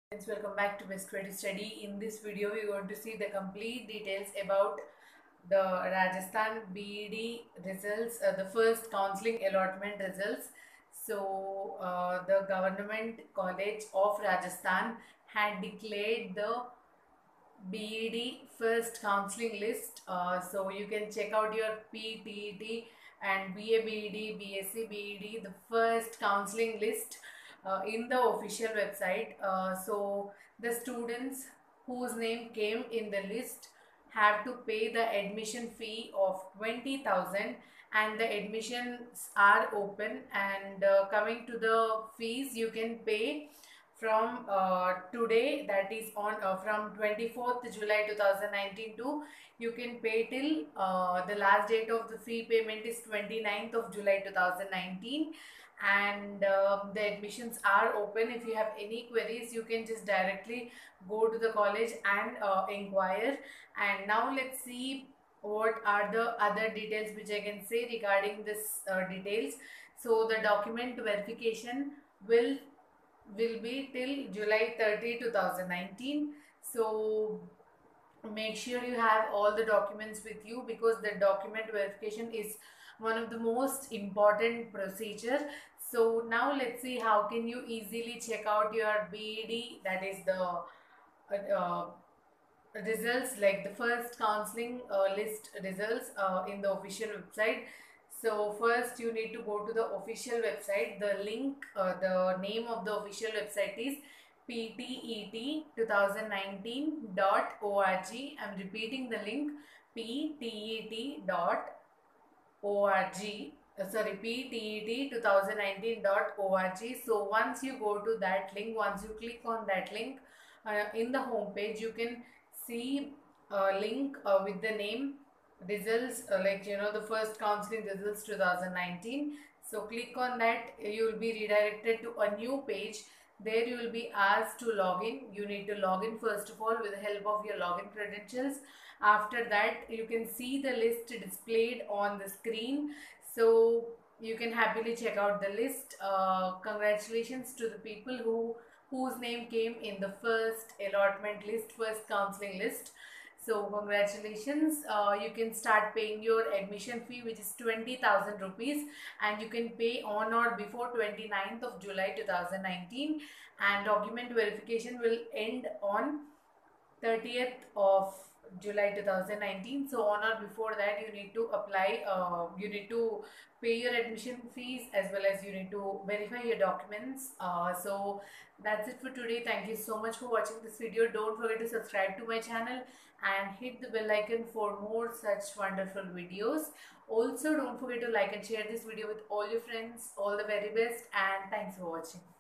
Welcome back to Best Way to Study. In this video, we're going to see the complete details about the Rajasthan BED results, the first counseling allotment results. The Government College of Rajasthan had declared the BED first counseling list. So you can check out your PTET and BA BED, BSc BED, the first counseling list in the official website. So the students whose name came in the list have to pay the admission fee of 20,000, and the admissions are open. And coming to the fees, you can pay from today, that is on from 24th July 2019 to you can pay till the last date of the fee payment is 29th of July 2019. And the admissions are open. If you have any queries, you can just directly go to the college and inquire. And now let's see what are the other details which I can say regarding this details. So the document verification will be till July 30, 2019. So make sure you have all the documents with you, because the document verification is one of the most important procedure. So now let's see how can you easily check out your BED, that is the results, like the first counseling list results in the official website. So first you need to go to the official website. The link, the name of the official website is ptet2019.org. I'm repeating the link, ptet.org. Sorry, ptet2019.org. So once you go to that link, once you click on that link, in the home page you can see a link with the name results, the first counseling results 2019. So click on that, you will be redirected to a new page. There you will be asked to log in. You need to log in first of all with the help of your login credentials. After that, you can see the list displayed on the screen. So you can happily check out the list. Congratulations to the people whose name came in the first allotment list, first counseling list. So congratulations. You can start paying your admission fee, which is 20,000 rupees, and you can pay on or before 29th of July 2019. And document verification will end on 30th of July 2019. So on or before that, you need to apply, you need to pay your admission fees, as well as you need to verify your documents. So that's it for today. Thank you so much for watching this video. Don't forget to subscribe to my channel and hit the bell icon for more such wonderful videos. Also, don't forget to like and share this video with all your friends. All the very best, and thanks for watching.